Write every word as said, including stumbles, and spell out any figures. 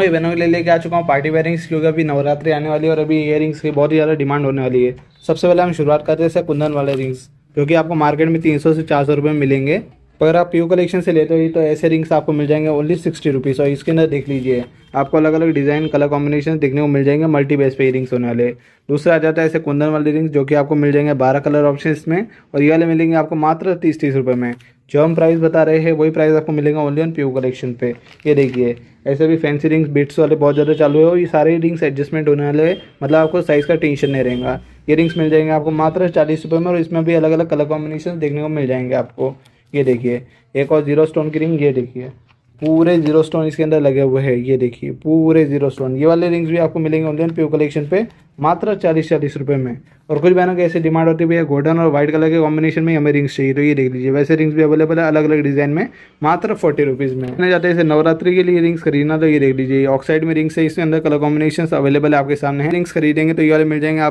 ये बहनों के लिए लेके आ चुका हूँ पार्टी वेयरिंग्स, क्योंकि अभी नवरात्रि आने वाली है और अभी इयरिंग्स की बहुत ही ज़्यादा डिमांड होने वाली है। सबसे पहले हम शुरुआत करते हैं कुंदन वाले रिंग्स, जो कि आपको मार्केट में तीन सौ से चार सौ रुपये में मिलेंगे। पर अगर आप पीयू कलेक्शन से लेते हो तो ऐसे रिंग्स आपको मिल जाएंगे ओनली सिक्सटी रुपीज़। और इसके अंदर देख लीजिए आपको अलग अलग डिज़ाइन कलर कॉम्बिनेशन देखने को मिल जाएंगे, मल्टी बेस पे रिंग्स होने वाले। दूसरा आ जाता है ऐसे कुंदन वाले रिंग्स, जो कि आपको मिल जाएंगे बारह कलर ऑप्शन में, और ये वाले मिलेंगे आपको मात्र तीस तीस रुपये में। जो हम प्राइस बता रहे हैं वही प्राइस आपको मिलेगा ओनली ऑन पीयू कलेक्शन पे। ये देखिए ऐसे भी फैंसी रिंग्स बिट्स वाले बहुत ज़्यादा चालू है, और ये सारे रिंग्स एडजस्टमेंट होने वाले हैं, मतलब आपको साइज़ का टेंशन नहीं रहेगा। ये रिंग्स मिल जाएंगे आपको मात्र चालीस रुपये में, और इसमें भी अलग अलग कलर कॉम्बिनेशन देखने को मिल जाएंगे आपको। ये देखिए एक और जीरो स्टोन की रिंग, ये देखिए पूरे जीरो स्टोन इसके अंदर लगे हुए हैं। ये देखिए पूरे जीरो स्टोन, ये वाले रिंग्स भी आपको मिलेंगे ऑनलाइन पीयू कलेक्शन पे मात्र चालीस चालीस रुपये में। और कुछ बहनों की ऐसी डिमांड होती है भैया गोल्डन और व्हाइट कलर के कॉम्बिनेशन में हमें रिंग्स चाहिए, तो ये देख लीजिए वैसे रिंग्स भी अवेलेबल है अलग अलग डिजाइन में मात्र फोर्टी रुपीज़ में। मैंने जाते हैं नवरात्रि के लिए रिंग्स खरीदना, तो ये देख लीजिए ऑक्साइड में रिंग्स है, इसके अंदर कलर कॉम्बिनेशन अवेलेबल है आपके सामने है। रिंग्स खरीदेंगे तो ये वाले मिल जाएंगे आप